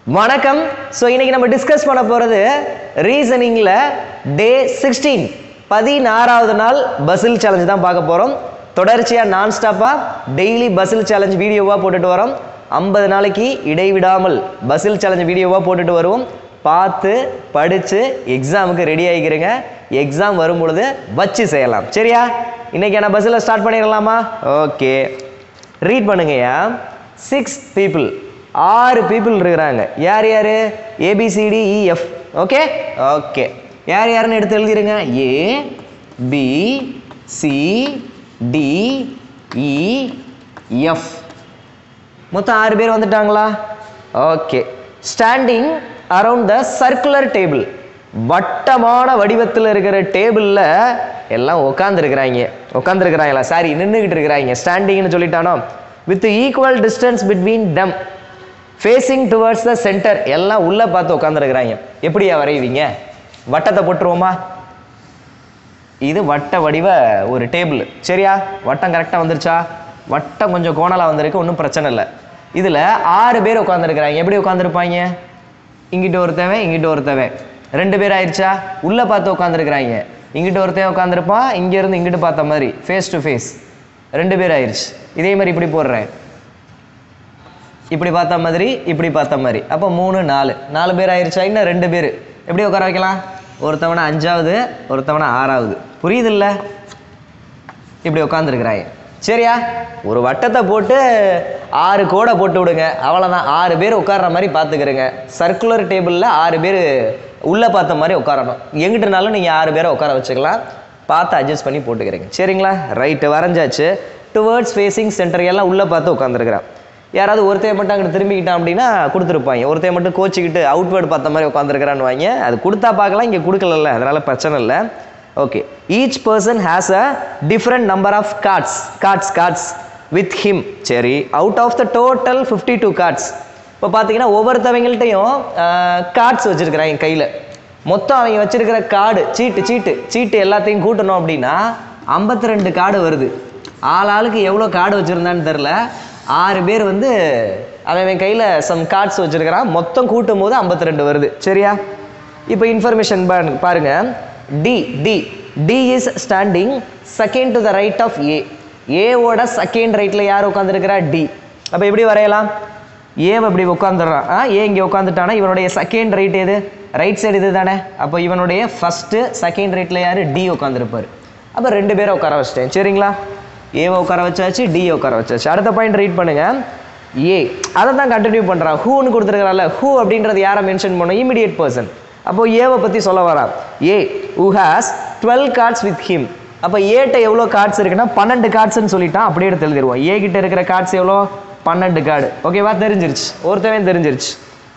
வணக்கம். ஸோ இன்னைக்கு நம்ம டிஸ்கஸ் பண்ண போகிறது ரீசனிங்கில் டே 16 16வது நாள் பசில் சேலஞ்ச் தான் பார்க்க போகிறோம். தொடர்ச்சியாக நான் ஸ்டாப்பாக டெய்லி பசில் சேலஞ்ச் வீடியோவாக போட்டுட்டு வரோம். 50 நாளைக்கு இடைவிடாமல் பசில் சேலஞ்ச் வீடியோவாக போட்டுட்டு வருவோம். பார்த்து படித்து எக்ஸாமுக்கு ரெடி ஆகிக்கிறேங்க. எக்ஸாம் வரும் பொழுது வச்சு செய்யலாம். சரியா? இன்றைக்கான பஸ்ஸில் ஸ்டார்ட் பண்ணிடலாமா? ஓகே, ரீட் பண்ணுங்கய்யா. 6 people 6 people இருக்கிறாங்க. யார் யார்? ABCDEF. ஓகே ஓகே, யார் யாருன்னு எடுத்து எழுதிருங்க. ABCDEF. மொத்தம் 6 பேர் வந்துட்டாங்களா? Okay. Standing around the circular table, வட்டமான வடிவத்தில் இருக்கிற டேபிளில் எல்லாம் உட்காந்துருக்கிறாங்களா? சாரி, நின்றுக்கிட்டு இருக்கிறாங்க. ஸ்டாண்டிங்னு சொல்லிட்டானோ. With equal distance between them, facing towards the centre. எல்லாம் உள்ளே பார்த்து உட்காந்துருக்கிறாங்க. எப்படியா வரைவீங்க? வட்டத்தை போட்டுருவோமா? இது வட்ட வடிவ ஒரு டேபிள். சரியா? வட்டம் கரெக்டாக வந்துருச்சா? வட்டம் கொஞ்சம் கோணலாக வந்திருக்கு, ஒன்றும் பிரச்சனை இல்லை. இதில் 6 பேர் உட்காந்துருக்கிறாங்க. எப்படி உட்காந்துருப்பாங்க? இங்கிட்ட ஒருத்தவன், இங்கிட்ட ஒருத்தவன். 2 பேர் ஆயிடுச்சா? உள்ளே பார்த்து உட்காந்துருக்கிறாங்க. இங்கிட்ட ஒருத்தன் உட்காந்துருப்பான், இங்கேருந்து இங்கிட்டு பார்த்த மாதிரி ஃபேஸ் டு ஃபேஸ். 2 பேர் ஆயிடுச்சு. இதே மாதிரி இப்படி போடுறேன், இப்படி பார்த்த மாதிரி, இப்படி பார்த்த மாதிரி. அப்போ 3 4 பேர் ஆயிடுச்சா? இன்னும் 2 பேர். எப்படி உட்கார வைக்கலாம்? ஒருத்தவனை 5வது, ஒருத்தவனை 6வது. புரியுதில்ல? இப்படி உட்காந்துருக்கிறாங்க. சரியா? ஒரு வட்டத்தை போட்டு 6 கோடை போட்டு விடுங்க, அவ்வளோதான். 6 பேர் உட்கார்ற மாதிரி பார்த்துக்கிறேங்க. சர்க்குலர் டேபிளில் 6 பேர் உள்ளே பார்த்த மாதிரி உட்காரணும். எங்கிட்டனாலும் நீங்கள் 6 பேரை உட்கார வச்சுக்கலாம். பார்த்து அட்ஜஸ்ட் பண்ணி போட்டுக்கிறேங்க. சரிங்களா? ரைட்டு, வரைஞ்சாச்சு. டுவர்ட்ஸ் ஃபேஸிங் சென்டர், எல்லாம் உள்ளே பார்த்து உட்காந்துருக்கிறான். யாராவது ஒருத்தையை மட்டும் அங்கிட்டு திரும்பிக்கிட்டான் அப்படின்னா கொடுத்துருப்பாங்க. ஒருத்தையை மட்டும் கோச்சிக்கிட்டு அவுட்வேர்டு பார்த்த மாதிரி உட்காந்துருக்கிறான்னு வாங்க. அது கொடுத்தா பார்க்கலாம், இங்கே கொடுக்கல, அதனால் பிரச்சனை இல்லை. Okay. Each person has a different number of cards with him. சரி, out of the total 52 cards. இப்போ பார்த்தீங்கன்னா ஒவ்வொருத்தவங்கள்ட்டையும் கார்ட்ஸ் வச்சுருக்கிறாங்க கையில். மொத்தம் அவங்க வச்சுருக்கிற கார்டு சீட்டு எல்லாத்தையும் கூட்டணும் அப்படின்னா 52 கார்டு வருது. ஆளுக்கு எவ்வளோ கார்டு வச்சுருந்தான்னு தெரில. 6 பேர் வந்து அவன் கையில் சம் கார்ட்ஸ் வச்சுருக்கிறான். மொத்தம் கூட்டும் போது 52 வருது. சரியா? இப்போ இன்ஃபர்மேஷன் பாருங்க. D is standing second to the right of A. ஏவோட செகண்ட் ரைட்டில் யார் உட்காந்துருக்கிறா? டி. அப்போ எப்படி வரையலாம்? ஏவை இப்படி உட்காந்துடுறான். ஏ இங்கே உட்காந்துட்டானா இவனுடைய செகண்ட் ரைட் எது? ரைட் சைடு இது தானே. அப்போ இவனுடைய ஃபஸ்ட்டு செகண்ட் ரைட்டில் யார்? டி உட்காந்துருப்பார். அப்போ 2 பேரை உட்கார வச்சிட்டேன். சரிங்களா? ஏவை உட்கார வச்சாச்சு, டியை உட்கார வச்சாச்சு. அடுத்த பாயிண்ட் ரீட் பண்ணுங்க. ஏ அதை தான் கண்டினியூ பண்ணுறான். ஹூன்னு கொடுத்துருக்கிறான்ல, ஹூ அப்படின்றது யாரை மென்ஷன் பண்ணோம்? Immediate person. அப்போ ஏவை பற்றி சொல்ல வரான். A who has 12 cards with him. அப்போ ஏட்ட எவ்வளோ கார்ட்ஸ் இருக்குன்னா 12 கார்ட்ஸ்ன்னு சொல்லிட்டான். அப்படியே எடுத்து எழுதிடுவோம். ஏ கிட்ட இருக்கிற கார்ட்ஸ் எவ்வளோ? 12 கார்டு. ஓகேவா? தெரிஞ்சிருச்சு, ஒருத்தவன் தெரிஞ்சிருச்சு.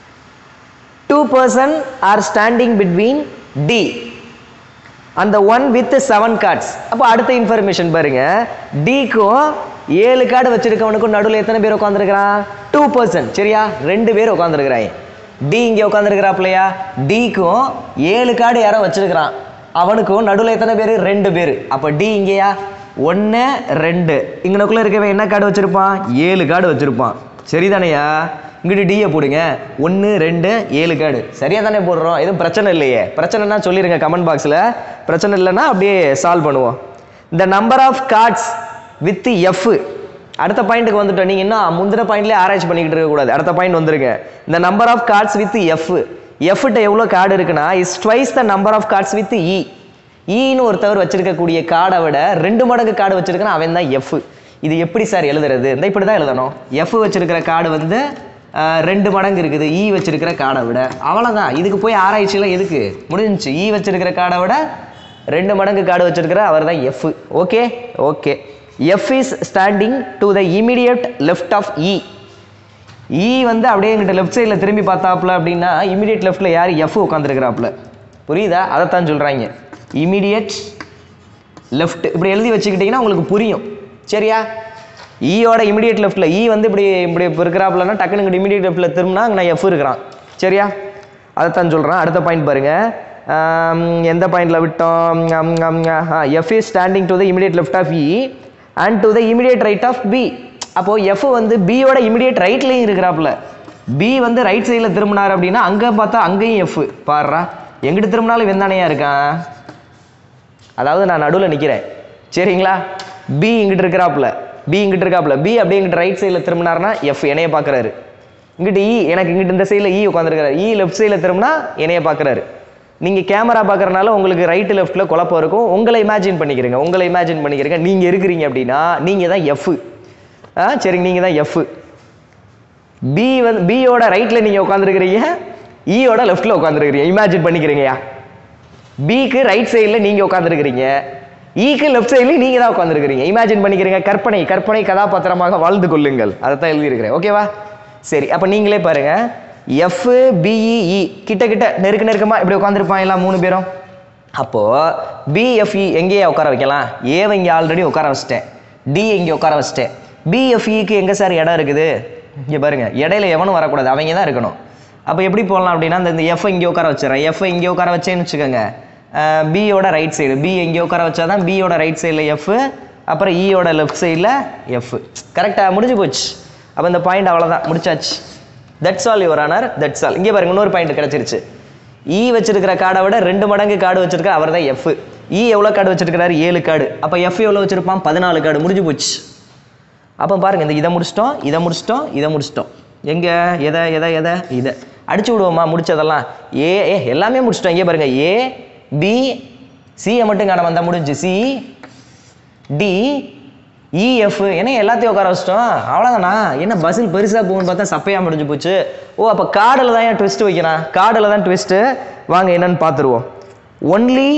2 person are standing between D and the one with 7 cards. அப்போ அடுத்த இன்ஃபர்மேஷன் பாருங்க. டிக்கும் 7 கார்டு வச்சிருக்கவனுக்கும் நடுவில் எத்தனை பேர் உட்காந்துருக்கிறான்? 2 person. சரியா? 2 பேர் உட்காந்துருக்கிறாங்க. டி இங்கே உட்காந்துருக்கிறாப்லையா? டிக்கும் 7 கார்டு யாரோ வச்சிருக்கிறான், அவனுக்கும் நடுவில் எத்தனை பேர்? 2 பேர். அப்போ டி இங்கேயா? 1 2. இங்கனக்குள்ளே இருக்கவன் என்ன கார்டு வச்சிருப்பான்? 7 கார்டு வச்சிருப்பான். சரிதானையா? இங்கிட்டு டியை போடுங்க. 1 2 7 கார்டு. சரியாக தானே போடுறோம்? எதுவும் பிரச்சனை இல்லையே? பிரச்சனைனா சொல்லிடுங்க கமெண்ட் பாக்ஸில். பிரச்சனை இல்லைன்னா அப்படியே சால்வ் பண்ணுவோம். இந்த number of cards with F. அடுத்த பாயிண்ட்டுக்கு வந்துட்டோம். நீங்கள் இன்னும் முந்தின பாயிண்ட்லேயே ஆராய்ச்சி பண்ணிக்கிட்டு இருக்கக்கூடாது. அடுத்த பாயிண்ட் வந்துருங்க. இந்த number of cards with F. எஃப்ட்ட எவ்வளோ கார்டு இருக்குன்னா is twice the number of cards with E. ஈன்னு ஒருத்தவர் வச்சிருக்கக்கூடிய கார்டை விட 2 மடங்கு கார்டு வச்சிருக்கான், அவன் தான் எஃப். இது எப்படி சார் எழுதுறது? இந்த இப்படி தான் எழுதணும். எஃப் வச்சிருக்கிற கார்டு வந்து 2 மடங்கு இருக்குது இ வச்சிருக்கிற கார்டை விட. அவ்வளோதான். இதுக்கு போய் ஆராய்ச்சியெல்லாம் எதுக்கு? முடிஞ்சிச்சு. இ வச்சிருக்கிற கார்டை விட 2 மடங்கு கார்டு வச்சிருக்கிற அவர் தான் F. Okay okay. F is standing to the immediate left of E. E வந்து அப்படியே எங்கிட்ட லெஃப்ட் சைடில் திரும்பி பார்த்தாப்புல அப்படின்னா இமிடியட் லெஃப்ட்டில் யார்? எஃப் உட்காந்துருக்கிறாப்புல. புரியுதா? அதைத்தான் சொல்கிறாங்க. இமிடியட் லெஃப்ட் இப்படி எழுதி வச்சுக்கிட்டிங்கன்னா உங்களுக்கு புரியும். சரியா? ஈயோட இமிடியட் லெஃப்ட்டில் இ வந்து இப்படி இருக்கிறாப்புலன்னா டக்குனு இங்கிட்ட இமிடியட் லெஃப்ட்டில் திரும்பினா நான் எஃப் இருக்கிறான். சரியா? அதைத்தான் சொல்கிறேன். அடுத்த பாயிண்ட் பாருங்கள். எந்த பாயிண்டில் விட்டோம்? F is standing to the immediate left of E and to the immediate right of B. அப்போது எஃப் வந்து பியோட இமிடியேட் ரைட்லேயும் இருக்கிறாப்புல. பி வந்து ரைட் சைடில் திரும்பினார் அப்படின்னா அங்கே பார்த்தா அங்கேயும் எஃப் பாடுறா எங்கிட்ட திரும்பினாலும் இவன் தானேயா இருக்கான். அதாவது நான் நடுவில் நிற்கிறேன் சரிங்களா. பி இங்கிட்டு இருக்கிறாப்புல பி அப்படியே இங்கிட்ட ரைட் சைடில் திரும்பினார்னா எஃப் என்னைய பார்க்குறாரு. இங்கிட்ட இ எனக்கு இங்கிட்ட இந்த சைடில் இ உட்காந்துருக்காரு. இ லெஃப்ட் சைடில் திரும்பினா என்னைய பார்க்குறாரு. நீங்கள் கேமரா பார்க்குறனால உங்களுக்கு ரைட்டு லெஃப்ட்டில் குழப்பம் இருக்கும். உங்களை இமேஜின் பண்ணிக்கிறீங்க நீங்கள் இருக்கிறீங்க அப்படின்னா நீங்கள் தான் எஃப். சரிங்க நீங்கள் தான் எஃப். பி வந்து பியோட ரைட்டில் நீங்கள் உட்காந்துருக்கிறீங்க, ஈயோட லெஃப்ட்டில் உட்காந்துருக்கிறீங்க. இமேஜின் பண்ணிக்கிறீங்கயா. பிக்கு ரைட் சைடில் நீங்கள் உட்காந்துருக்கிறீங்க, ஈக்கு லெஃப்ட் சைடில் நீங்கள் தான் உட்காந்துருக்கிறீங்க. இமேஜின் பண்ணிக்கிறீங்க. கற்பனை கதாபாத்திரமாக வாழ்ந்து கொள்ளுங்கள். அதை தான் எழுதியிருக்கிறேன். ஓகேவா? சரி, அப்போ நீங்களே பாருங்க. எஃப் பிஇஇ கிட்ட நெருக்கமாக இப்படி உட்காந்துருப்பாங்க எல்லாம் 3 பேரும். அப்போது பிஎஃப்இ எங்கேயே உட்கார வைக்கலாம்? ஏவை இங்கே ஆல்ரெடி உட்கார வச்சிட்டேன், டி இங்கே உட்கார வச்சிட்டேன். பிஎஃப்இக்கு எங்கே சார் இடம் இருக்குது? இங்கே பாருங்க, இடையில எவனும் வரக்கூடாது, அவங்க தான் இருக்கணும். அப்போ எப்படி போடலாம் அப்படின்னா இந்த எஃப் இங்கே உட்கார வச்சிடறேன். எஃப் இங்கே உட்கார வச்சேன்னு வச்சுக்கோங்க. பியோட ரைட் சைடு பி எங்கே உட்கார வச்சாதான் பியோட ரைட் சைடில் எஃப், அப்புறம் ஈயோட லெஃப்ட் சைடில் எஃப். கரெக்டாக முடிஞ்சு போச்சு. அப்போ இந்த பாயிண்ட் அவ்வளோதான், முடிச்சாச்சு. That's all your honour, that's all. இங்கே பாருங்க இன்னொரு பாயிண்ட் கிடச்சிருச்சு. இ வச்சிருக்கிற கார்டை விட 2 மடங்கு கார்டு வச்சிருக்க அவர் தான் எஃப். இ எவ்வளோ கார்டு வச்சிருக்கிறாரு? 7 கார்டு. அப்போ எஃப் எவ்வளோ வச்சிருப்பான்? 14 கார்டு. முடிஞ்சு போச்சு. அப்போ பாருங்க, இந்த இதை முடிச்சிட்டோம். எங்கே இதை அடிச்சு விடுவோமா? முடிச்சதெல்லாம் ஏ எல்லாமே முடிச்சிட்டோம். இங்கே பாருங்க, ஏ பி சியை மட்டும் காண வந்தால் முடிஞ்சு. சி டி இஎஃப் என்ன எல்லாத்தையும் உட்கார வச்சிட்டோம். அவ்வளோதானா? என்ன பஸ்ஸில் பெருசாக போகுன்னு பார்த்தா சப்பையாக முடிஞ்சு போச்சு. ஓ, அப்போ கார்டில் தான் ஏன் ட்விஸ்ட் வைக்கிறான்? கார்டில் தான் ட்விஸ்ட்டு. வாங்க என்னன்னு பார்த்துருவோம். Only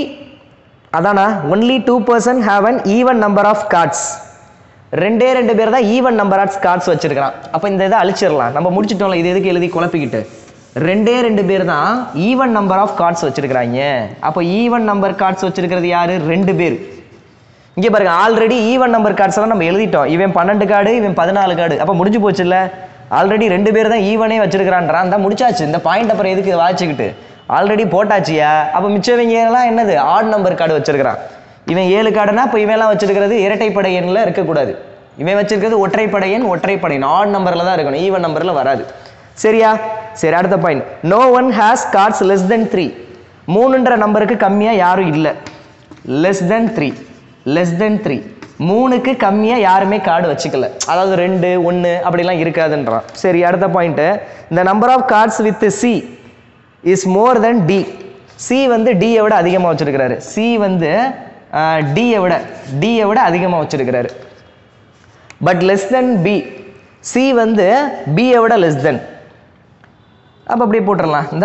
2% have an even number of cards. 2 பேர் தான் ஈவன் நம்பர் ஆஃப் கார்ட்ஸ் வச்சிருக்கிறான். அப்போ இந்த இதை அழிச்சிடலாம். நம்ம முடிச்சிட்டோம்ல, இது எதுக்கு எழுதி குழப்பிக்கிட்டு. 2 பேர் தான் ஈவன் நம்பர் ஆஃப் கார்ட்ஸ் வச்சிருக்கிறாங்க. அப்போ ஈவன் நம்பர் கார்ட்ஸ் வச்சிருக்கிறது யாரு? 2 பேர். இங்கே பாருங்க, ஆல்ரெடி ஈவன் நம்பர் கார்ட்ஸ் எல்லாம் நம்ம எழுதிட்டோம். இவன் 12 கார்டு, இவன் 14 கார்டு. அப்போ முடிஞ்சு போச்சு இல்லை? ஆல்ரெடி 2 பேர் தான் ஈவனே வச்சிருக்கிறான்றான். தான் முடிச்சாச்சு. இந்த பாயிண்ட் அப்புறம் எதுக்கு வாச்சிக்கிட்டு? ஆல்ரெடி போட்டாச்சியா. அப்போ மிச்சவங்க எல்லாம் என்னது? ஆட் நம்பர் கார்டு வச்சிருக்கிறான். இவன் 7 கார்டுனா இப்போ இவெல்லாம் வச்சிருக்கிறது இரட்டைப்படை எண்ணில் இருக்கக்கூடாது. இவன் வச்சிருக்கிறது ஒற்றைப்படை எண். ஆட் நம்பரில் தான் இருக்கணும், ஈவன் நம்பரில் வராது. சரியா? சரி, அடுத்த point. No one has cards less than 3. 3ன்ற நம்பருக்கு கம்மியாக யாரும் இல்லை. லெஸ் தென் 3 3க்கு கம்மியாக யாருமே கார்டு வச்சுக்கல. அதாவது 2 1 அப்படிலாம் இருக்காதுன்றான். சரி, அடுத்த பாயிண்ட்டு. இந்த number of cards with C is more than D. C வந்து டியை விட அதிகமாக வச்சிருக்கிறாரு. சி வந்து டியை விட அதிகமாக வச்சிருக்கிறாரு. But less than B. C வந்து பியை விட லெஸ் தென். அப்போ அப்படியே போட்டுடலாம். இந்த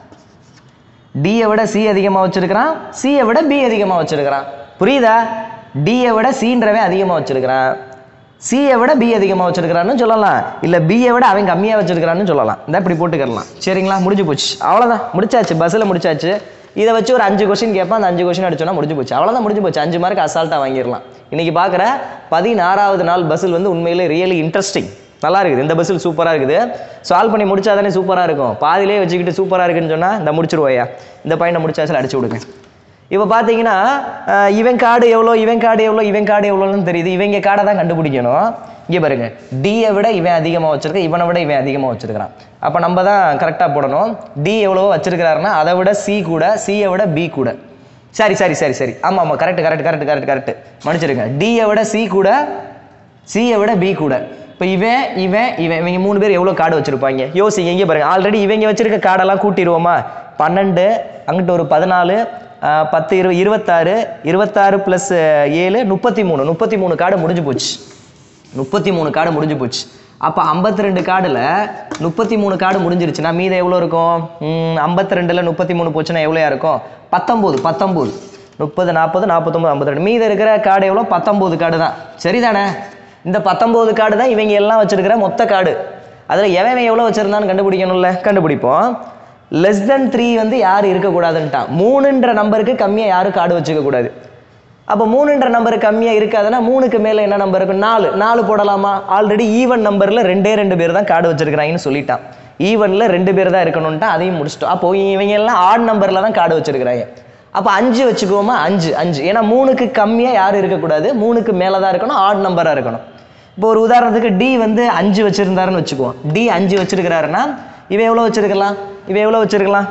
டியை விட சி அதிகமாக வச்சிருக்கிறான், சியை விட பி அதிகமாக வச்சிருக்கிறான். புரியுதா? டியை விட சின்றவன் அதிகமாக வச்சிருக்கிறான், சியை விட பி அதிகமாக வச்சிருக்கிறான்னு சொல்லலாம். இல்லை பியை விட அவன் கம்மியாக வச்சிருக்கிறான்னு சொல்லலாம். இந்த இப்படி போட்டுக்கலாம். சரிங்களா? முடிஞ்சு போச்சு. அவ்வளோதான், முடிச்சாச்சு. பஸ்ஸில் முடிச்சாச்சு. இதை வச்சு ஒரு 5 கொஸ்டின் கேட்பான். அந்த 5 கொஸ்டின் அடிச்சோன்னா முடிஞ்சு போச்சு. அவ்வளோதான், முடிஞ்சு போச்சு. 5 மார்க் அசால்ட்டாக வாங்கிடலாம். இன்னைக்கு பார்க்குற 16வது நாள் பஸ்ஸில் வந்து உண்மையிலே ரியலி இன்ட்ரெஸ்டிங். நல்லா இருக்குது. இந்த பஸ்ஸில் சூப்பராக இருக்குது. சால்வ் பண்ணி முடிச்சா தானே சூப்பராக இருக்கும். பாதிலே வச்சுக்கிட்டு சூப்பராக இருக்குன்னு சொன்னால் இந்த முடிச்சிருவோயா. இந்த பாயிண்டை முடிச்சாச்சில் அடிச்சு விடுங்க. இப்போ பார்த்தீங்கன்னா இவன் கார்டு எவ்வளோன்னு தெரியுது. இவங்க கார்டை தான் கண்டுபிடிக்கணும். இங்கே பாருங்க, டியை விட இவன் அதிகமாக வச்சிருக்க, இவனை விட இவன் அதிகமாக வச்சிருக்கிறான். அப்போ நம்ம தான் கரெக்டாக போடணும். டி எவ்வளவோ வச்சிருக்கிறாருன்னா அதை விட சி கூட, சியை விட பி கூட. சரி. ஆமாம், கரெக்ட். மன்னிச்சிருங்க. டியை விட சி கூட, சியை விட பி கூட. இப்போ இவங்க 3 பேர் எவ்வளோ கார்டு வச்சிருப்பாங்க யோசிங்க. இங்கே பாருங்க, ஆல்ரெடி இவங்க வச்சிருக்க கார்டெல்லாம் கூட்டிடுவோமா? 12, அங்கிட்ட ஒரு 14, 10 26, 26 + 7 33 கார்டு முடிஞ்சு போச்சு. 33 கார்டு முடிஞ்சு போச்சு. அப்போ 52 கார்டில் 33 கார்டு முடிஞ்சிருச்சுன்னா மீதம் எவ்வளோ இருக்கும்? 52ல் 33 போச்சுன்னா எவ்வளோயா இருக்கும்? 19. 30, 40, 49, 52. மீதம் இருக்கிற கார்டு எவ்வளோ? 19 கார்டு தான். சரிதானே? இந்த 19 கார்டு தான் இவங்க எல்லாம் வச்சிருக்கிற மொத்த கார்டு. அதில் எவன் எவ்வளோ வச்சிருந்தான்னு கண்டுபிடிக்கணும்ல. கண்டுபிடிப்போம். லெஸ் தென் 3 வந்து யார் இருக்கக்கூடாதுன்ட்டான். 3ன்ற நம்பருக்கு கம்மியாக யாரும் கார்டு வச்சுக்க கூடாது. அப்போ 3ன்ற நம்பருக்கு கம்மியாக இருக்காதுன்னா 3க்கு மேலே என்ன நம்பர் இருக்கும்? 4 போடலாமா? ஆல்ரெடி ஈவன் நம்பரில் 2 பேர் தான் கார்டு வச்சிருக்கிறாங்கன்னு சொல்லிட்டான். ஈவனில் 2 பேர் தான் இருக்கணும்ட்டா அதையும் முடிச்சிட்டோம். அப்போ இவங்க எல்லாம் ஆட் நம்பரில் தான் கார்டு வச்சிருக்கிறாங்க. அப்போ 5 வச்சுக்குவோமா? 5. ஏன்னா 3க்கு கம்மியாக யாரும் இருக்கக்கூடாது, 3க்கு மேலே தான் இருக்கணும், ஆட் நம்பராக இருக்கணும். இப்போ ஒரு உதாரணத்துக்கு டி வந்து 5 வச்சிருந்தாருன்னு வச்சுக்குவோம். டி 5 வச்சிருக்கிறாருன்னா இவன் எவ்வளோ வச்சிருக்கலாம்? எவ்வளோ வச்சிருக்கலாம்?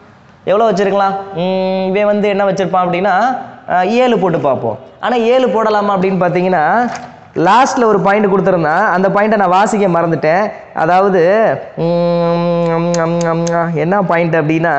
இவன் வந்து என்ன வச்சிருப்பான் அப்படின்னா 7 போட்டு பார்ப்போம். ஆனால் 7 போடலாமா அப்படின்னு பார்த்தீங்கன்னா லாஸ்ட்டில் ஒரு பாயிண்ட் கொடுத்துருந்தேன். அந்த பாயிண்ட்டை நான் வாசிக்க மறந்துட்டேன். அதாவது என்ன பாயிண்ட் அப்படின்னா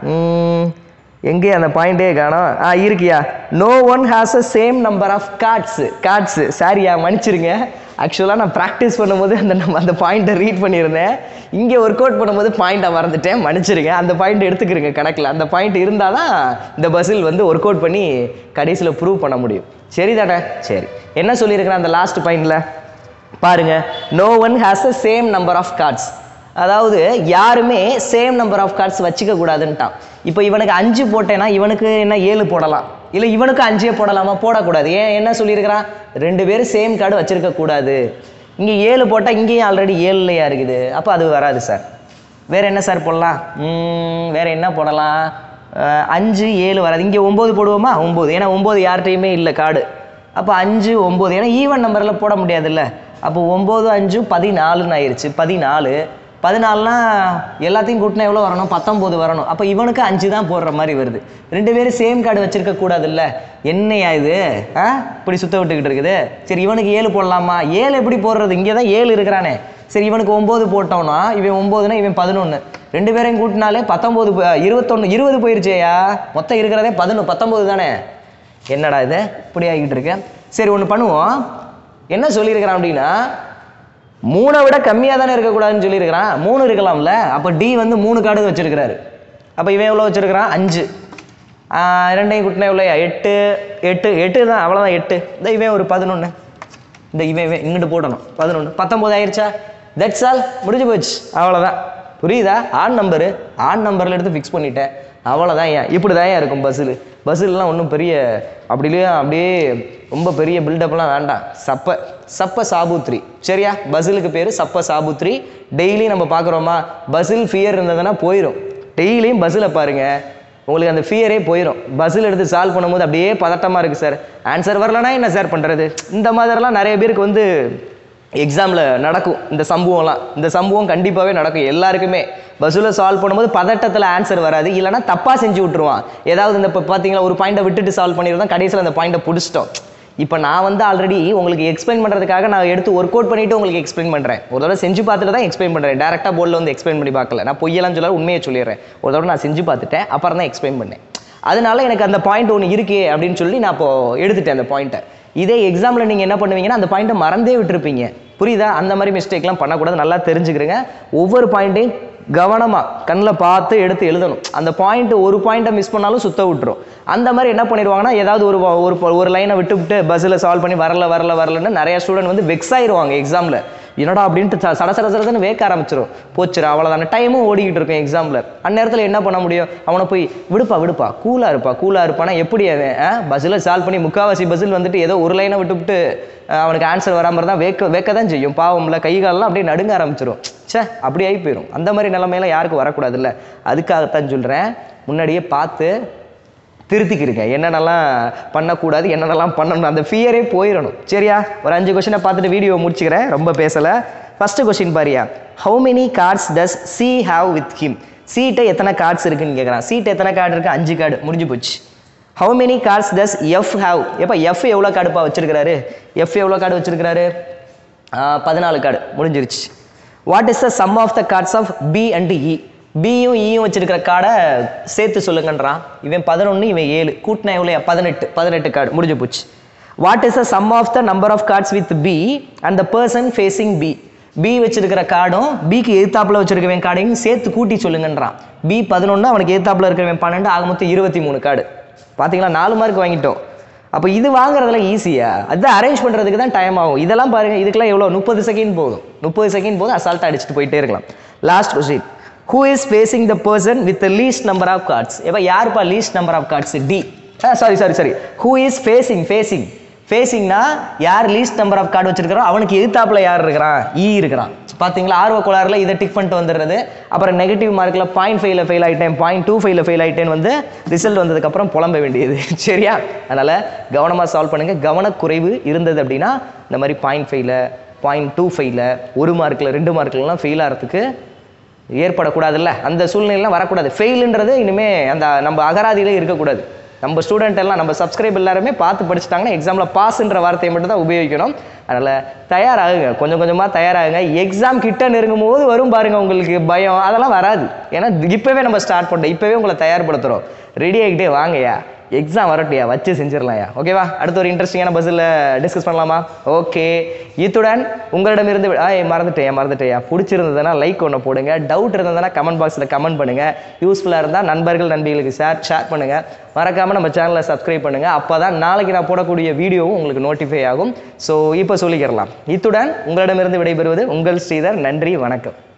எங்கே அந்த பாயிண்டே காணோம். இருக்கியா, no one has a same number of cards. சாரியா, மன்னிச்சிருங்க. ஆக்சுவலாக நான் ப்ராக்டிஸ் பண்ணும்போது அந்த பாயிண்ட்டை ரீட் பண்ணியிருந்தேன். இங்கே ஒர்க் அவுட் பண்ணும்போது பாயிண்ட்டை மறந்துட்டேன், மன்னிச்சிருங்க. அந்த பாயிண்ட் எடுத்துக்கிறங்க கணக்கில். அந்த பாயிண்ட் இருந்தால் தான் இந்த பஸ்ஸில் வந்து ஒர்க் அவுட் பண்ணி கடைசியில் ப்ரூவ் பண்ண முடியும். சரி தானே? சரி, என்ன சொல்லியிருக்கிறேன் அந்த லாஸ்ட் பாயிண்டில் பாருங்க. No one has a same number of cards. அதாவது யாருமே சேம் நம்பர் ஆஃப் கார்ட்ஸ் வச்சுக்க கூடாதுன்ட்டான். இப்போ இவனுக்கு 5 போட்டேன்னா இவனுக்கு என்ன 7 போடலாம், இல்லை இவனுக்கு 5 போடலாமா? போடக்கூடாது. ஏன்? என்ன சொல்லியிருக்கிறான்? 2 பேரும் சேம் கார்டு வச்சிருக்க கூடாது. இங்கே 7 போட்டால் இங்கேயும் ஆல்ரெடி 7லையா இருக்குது. அப்போ அது வராது சார். வேற என்ன சார் போடலாம்? வேற என்ன போடலாம்? 5 7 வராது. இங்கே 9 போடுவோமா? 9. ஏன்னா 9 யார்கிட்டையுமே இல்லை கார்டு. அப்போ 5 9. ஏன்னா ஈவன் நம்பரில் போட முடியாதுல்ல. அப்போ 9 5 14ன்னு ஆயிடுச்சு. 14னா எல்லாத்தையும் கூட்டினா எவ்வளோ வரணும்? 19 வரணும். அப்போ இவனுக்கு 5 தான் போடுற மாதிரி வருது. 2 பேரும் சேம் கார்டு வச்சிருக்க கூடாதுல்ல. என்னையா இது? இப்படி சுத்த விட்டுக்கிட்டு இருக்குது. சரி, இவனுக்கு 7 போடலாமா? 7 எப்படி போடுறது? இங்கே தான் 7 இருக்கிறானே. சரி, இவனுக்கு 9 போட்டோம்னா இவன் 9னா இவன் 11. 2 பேரையும் கூட்டினாலே 19 21 20 போயிருச்சேயா. மொத்தம் இருக்கிறதே 19 தானே. என்னடா இது இப்படி ஆகிட்டு இருக்கேன். சரி, ஒன்று பண்ணுவோம். என்ன சொல்லியிருக்கிறான் அப்படின்னா 3 விட கம்மியாக தானே இருக்கக்கூடாதுன்னு சொல்லியிருக்கிறான். 3 இருக்கலாம்ல. அப்போ டி வந்து 3 கார்டு வச்சிருக்கிறாரு. அப்போ இவன் எவ்வளோ வச்சிருக்கிறான்? 5. 2ஐயும் கூட்டினா எவ்வளோயா? 8 தான். அவ்வளோதான் 8. இந்த இவன் ஒரு 11. இந்த இவன் இங்கிட்டு போடணும் 11. 19 ஆயிடுச்சா? தட்ஸ் ஆல், முடிஞ்சு போச்சு. அவ்வளோதான். புரியுதா? ஆன் நம்பரில் எடுத்து ஃபிக்ஸ் பண்ணிட்டேன். அவ்வளோதான். ஏன் இப்படி தான் இருக்கும் பஸ்ஸுலாம் ஒன்றும் பெரிய அப்படியே ரொம்ப பெரிய பில்டப்லாம் வேண்டாம். சப்ப சாபுத்ரி. சரியா? பஸ்ஸுக்கு பேர் சப்ப சாபுத்ரி. டெய்லி நம்ம பார்க்குறோமா? பஸ்ஸில் ஃபியர் இருந்ததுன்னா போயிடும். டெய்லியும் பஸ்ஸில் பாருங்கள், உங்களுக்கு அந்த ஃபியரே போயிடும். பஸ்ஸில் எடுத்து சால்வ் பண்ணும்போது அப்படியே பதட்டமாக இருக்குது சார். ஆன்சர் வரலன்னா என்ன சார் பண்ணுறது? இந்த மாதிரிலாம் நிறைய பேருக்கு வந்து எக்ஸாமில் நடக்கும். இந்த சம்பவம் கண்டிப்பாகவே நடக்கும் எல்லாருக்குமே. பஸ்ஸில் சால்வ் பண்ணும்போது பதட்டத்தில் ஆன்சர் வராது, இல்லைனா தப்பாக செஞ்சு விட்டுருவான். ஏதாவது இந்த இப்போ பார்த்தீங்களா, ஒரு பாயிண்ட்டை விட்டுட்டு சால்வ் பண்ணியிருந்தோம், கடைசியில் அந்த பாயிண்ட்டை பிடிச்சிட்டோம். இப்போ நான் வந்து ஆல்ரெடி உங்களுக்கு எக்ஸ்பிளைன் பண்ணுறதுக்காக நான் எடுத்து ஒர்க் அவுட் பண்ணிவிட்டு உங்களுக்கு எக்ஸ்பிளைன் பண்ணுறேன். ஒரு தடவை செஞ்சு பார்த்துட்டு தான் எக்ஸ்பிளைன் பண்ணுறேன். டேரெக்டாக போர்டில் வந்து எக்ஸ்பிளைன் பண்ணி பார்க்கல. நான் பொய்யெல்லாம் சொல்ல, உண்மையை சொல்லிடுறேன். ஒரு தடவை நான் செஞ்சு பார்த்துட்டேன், அப்புறம் தான் எக்ஸ்பிளைன் பண்ணேன். அதனால எனக்கு அந்த பாயிண்ட் ஒன்று இருக்கே அப்படின்னு சொல்லி நான் இப்போ எடுத்துட்டேன் அந்த பாயிண்ட்டை. இதே எக்ஸாமில் நீங்கள் என்ன பண்ணுவீங்கன்னா அந்த பாயிண்ட்டை மறந்தே விட்டுருப்பீங்க. புரியுதா? அந்த மாதிரி மிஸ்டேக்லாம் பண்ணக்கூடாது. நல்லா தெரிஞ்சுக்கிறேங்க. ஒவ்வொரு பாயிண்ட்டையும் கவனமாக கண்ணில் பார்த்து எடுத்து எழுதணும். அந்த பாயிண்ட் ஒரு பாயிண்ட்டை மிஸ் பண்ணாலும் சுத்த விட்டுரும். அந்த மாதிரி என்ன பண்ணிடுவாங்கன்னா, ஏதாவது ஒரு லைனை விட்டு பஸ்ஸில் சால்வ் பண்ணி வரலன்னு நிறைய ஸ்டூடெண்ட் வந்து வெக்ஸ் ஆயிடுவாங்க எக்ஸாமில். என்னடா அப்படின்ட்டு சடசடன்னு வேக்க ஆரம்பிச்சிடும். போச்சுரு, அவ்வளோதான. டைமும் ஓடிக்கிட்டு இருக்கும் எக்ஸாமில். அந்நேரத்தில் என்ன பண்ண முடியும்? அவனை போய் விடுப்பா கூலாக இருப்பானா எப்படி அவன் பஸ்ஸில் சால்வ் பண்ணி முக்கால்வாசி பஸ்ஸில் வந்துட்டு ஏதோ ஒரு லைனை விட்டு அவனுக்கு ஆன்சர் வராமல் தான் வேக்க தான் செய்யும். பாவம்ல, கை காலெல்லாம் அப்படியே நடுங்க ஆரம்பிச்சிடும். அப்படி ஆகி போயிடும். அந்த மாதிரி நிலைமையெல்லாம் யாருக்கும் வரக்கூடாதுல்ல. அதுக்காகத்தான் சொல்கிறேன், முன்னாடியே பார்த்து திருத்திக்கிருங்க. என்னென்னலாம் பண்ணக்கூடாது, என்னென்னலாம் பண்ணணும், அந்த ஃபியரே போயிடணும். சரியா? ஒரு 5 கொஸ்டினை பார்த்துட்டு வீடியோ முடிச்சுக்கிறேன், ரொம்ப பேசலை. ஃபஸ்ட்டு கொஸ்டின் பாரியா. How many cards does C have with him? சீட்டை எத்தனை கார்ட்ஸ் இருக்குன்னு கேட்குறான். சீட்டை எத்தனை கார்டு இருக்குது? 5 கார்டு. முடிஞ்சு போச்சு. How many cards does F have? எப்போ எஃப் எவ்வளோ கார்டுப்பா வச்சிருக்கிறாரு? எஃப் எவ்வளோ கார்டு வச்சிருக்கிறாரு? 14 கார்டு. முடிஞ்சிருச்சு. What is the sum of the cards of B and E? பியும் ஈயும் வச்சிருக்கிற கார்டை சேர்த்து சொல்லுங்கன்றான். இவன் 11, இவன் 7. கூட்டினா எவ்வளோ? 18 கார்டு. முடிஞ்சு போச்சு. What is the sum of the number of cards with B and the person facing B? B வச்சிருக்கிற கார்டும் பிக்கு எதிர்த்தாப்புல வச்சிருக்கவன் கார்டையும் சேர்த்து கூட்டி சொல்லுங்கன்றான். பி 11, அவனுக்கு எதிர்த்தாப்புல இருக்கிறவன் 12, ஆக மொத்தம் 23 கார்டு. பார்த்தீங்களா? 4 மார்க் வாங்கிட்டோம். அப்போ இது வாங்குறதுல ஈஸியா? அதுதான் அரேஞ்ச் பண்ணுறதுக்கு தான் டைம் ஆகும். இதெல்லாம் பாருங்க, இதுக்கெல்லாம் எவ்வளோ? 30 செகண்ட் போதும். 30 செகண்ட் போதும், அசால்ட்டாக அடிச்சுட்டு போயிட்டே இருக்கலாம். Last question. Who is facing the person with the least number of cards? எப்போ யாருப்பா least number of cards? D. Sorry. Who is ஃபேஸிங்னா யார் லீஸ்ட் நம்பர் ஆஃப் கார்டு வச்சிருக்கிறோம் அவனுக்கு எதிர்த்தாப்புல யார் இருக்கிறான்? இ இருக்கிறான். பார்த்தீங்களா? ஆர்வ கோளாறுல இதை டிக் பண்ணிட்டு வந்துடுறது. அப்புறம் நெகட்டிவ் மார்க்கில் 0.5ல் ஃபெயில் ஆகிட்டேன், 0.25ல் ஃபெயில் ஆகிட்டேன்னு வந்து ரிசல்ட் வந்ததுக்கப்புறம் புலம்ப வேண்டியது. சரியா? அதனால் கவனமாக சால்வ் பண்ணுங்கள். கவனக்குறைவு இருந்தது அப்படின்னா இந்த மாதிரி 0.5ல் 0.25ல 1 மார்க்கில் 2 மார்க்கிலலாம் ஃபெயில் ஆகிறதுக்கு ஏற்படக்கூடாதுல்ல, அந்த சூழ்நிலைலாம் வரக்கூடாது. ஃபெயிலுன்றது இனிமேல் அந்த நம்ம அகராதியிலே இருக்கக்கூடாது. நம்ம ஸ்டூடெண்ட் எல்லாம் நம்ம சப்ஸ்கிரைப் எல்லாருமே பார்த்து படிச்சுட்டாங்கன்னா எக்ஸாமில் பாஸ்ன்ற வார்த்தையை மட்டும் தான் உபயோகிக்கணும். அதனால் தயாராகுங்க, கொஞ்சம் கொஞ்சமாக தயாராகுங்க. எக்ஸாம் கிட்ட நெருங்கும் போது வரும் பாருங்கள் உங்களுக்கு பயம், அதெல்லாம் வராது. ஏன்னா இப்போவே நம்ம ஸ்டார்ட் பண்ணிட்டோம், இப்போவே உங்களை தயார்படுத்துகிறோம். ரெடி ஆகிட்டே வாங்கய்யா, எக்ஸாம் வரட்டியா, வச்சு செஞ்சிடலாம்யா. ஓகேவா? அடுத்து ஒரு இன்ட்ரெஸ்டிங்கான பஸ்ஸில் டிஸ்கஸ் பண்ணலாமா? ஓகே, இத்துடன் உங்களிடமிருந்து மறந்துட்டேயா பிடிச்சிருந்ததுன்னா லைக் ஒன்று போடுங்க. டவுட் இருந்ததுன்னா கமெண்ட் பாக்ஸில் கமெண்ட் பண்ணுங்கள். யூஸ்ஃபுல்லாக இருந்தால் நண்பர்களுக்கு ஷேர் பண்ணுங்கள். மறக்காமல் நம்ம சேனலை சப்ஸ்கிரைப் பண்ணுங்கள். அப்போ தான் நாளைக்கு நான் போடக்கூடிய வீடியோவும் உங்களுக்கு நோட்டிஃபை ஆகும். ஸோ இப்போ சொல்லிக்கிறலாம். இத்துடன் உங்களிடமிருந்து விடைபெறுவது உங்கள் ஸ்ரீதர். நன்றி, வணக்கம்.